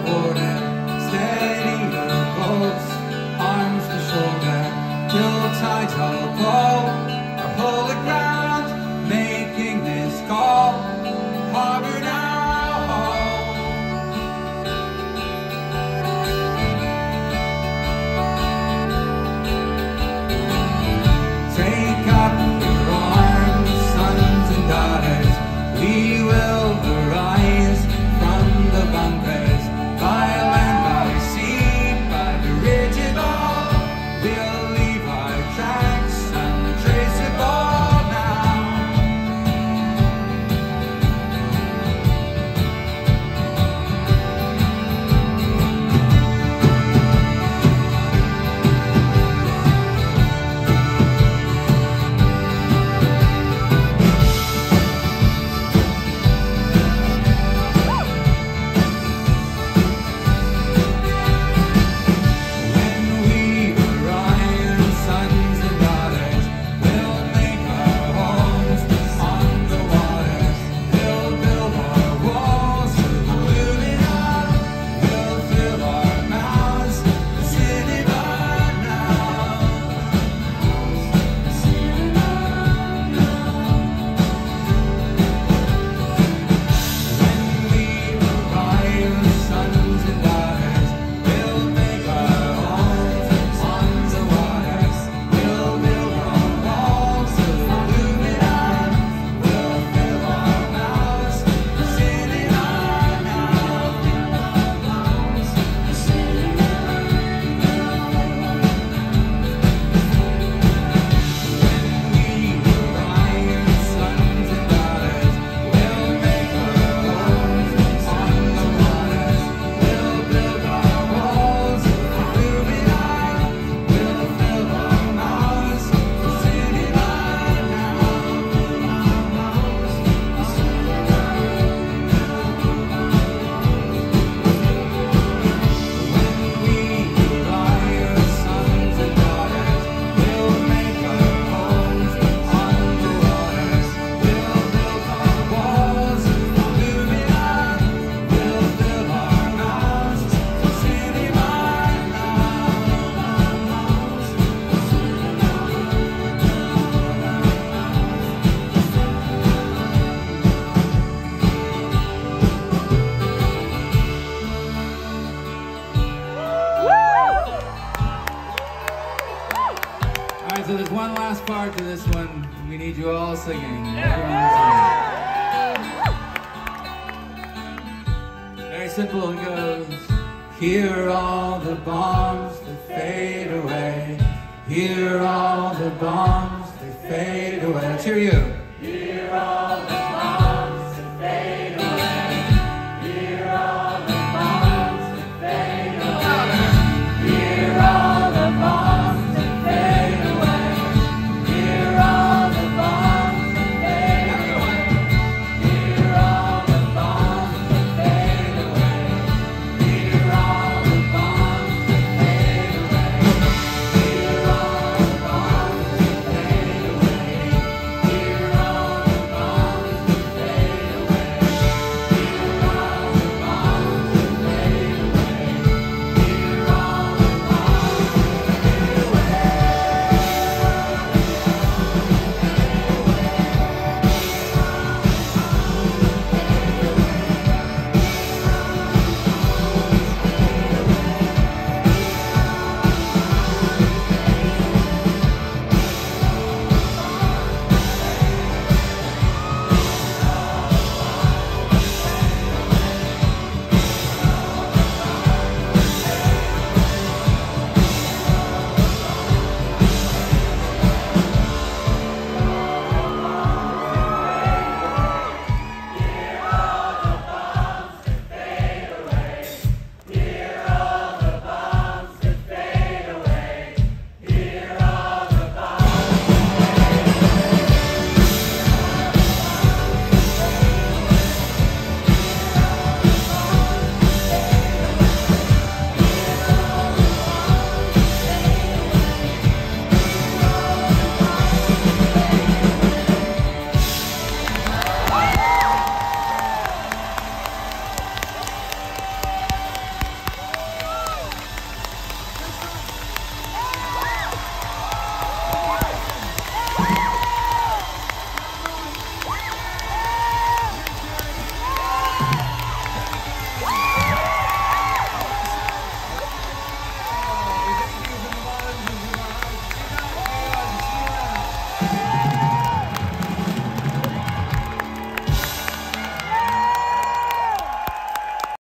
border. Steady your boats, arms to shoulder, till tides all blow, or hold the ground, making this call. Harbor now. Take up your arms, sons and daughters. We will arise from the bunkers, by land, by sea, by the rigid wall. We'll leave our tracks untraceable now. Alright, so there's one last part to this one. We need you all singing. Very simple, it goes. Hear all the bombs that fade away. Hear all the bombs that fade away. Let's hear you.